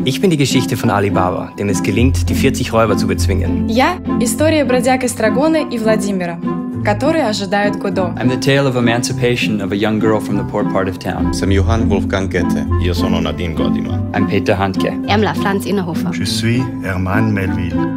Ich bin die Geschichte von Ali Baba, dem es gelingt, die 40 Räuber zu bezwingen. Я – история бродяг Эстрагона и Владимира, которые ожидают Godot. I'm the tale of emancipation of a young girl from the poor part of town. Sono Johann Wolfgang Goethe. Io sono Nadine Godiman. I'm Peter Handke. Ermla Franz Innerhofer. Je suis Herman Melville.